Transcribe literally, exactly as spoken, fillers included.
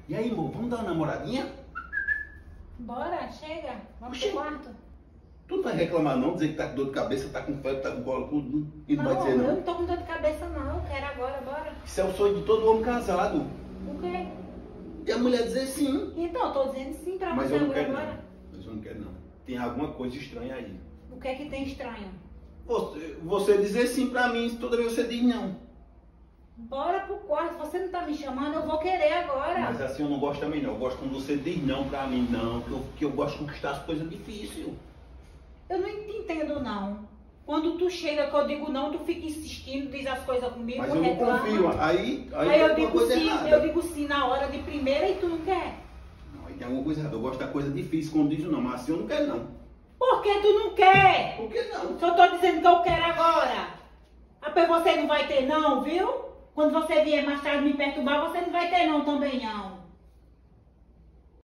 E aí, amor, vamos dar uma namoradinha? Bora, chega. Vamos Oxi. pro quarto. Tu não vai reclamar não, dizer que tá com dor de cabeça, tá com febre, tá com bola, tudo. E não, Não, vai dizer eu não. não tô com dor de cabeça não. Eu quero agora, bora. Isso é o sonho de todo homem casado. O quê? E a mulher dizer sim. Então, eu tô dizendo sim pra Mas você eu não agora, quero bora. não. Mas eu não quero não. Tem alguma coisa estranha aí. O que é que tem estranho? Você, você dizer sim pra mim, toda vez você diz não. Bora pro quarto. Você não tá me chamando, eu vou querer agora. Mas assim eu não gosto também não. Eu gosto quando você diz não pra mim, não. Que eu, que eu gosto de conquistar as coisas difíceis. Eu não te entendo não. Quando tu chega que eu digo não, tu fica insistindo, diz as coisas comigo, Mas eu não reclama. confio. Aí, aí, Aí eu tem alguma digo coisa sim, errada. eu digo sim na hora de primeira e tu não quer. Não, aí tem alguma coisa errada. Eu gosto da coisa difícil quando diz não. Mas assim eu não quero não. Por que tu não quer? Por que não? Só tô dizendo que eu quero agora. Até você não vai ter não, viu? Quando você vier mais tarde me perturbar, você não vai ter não também não.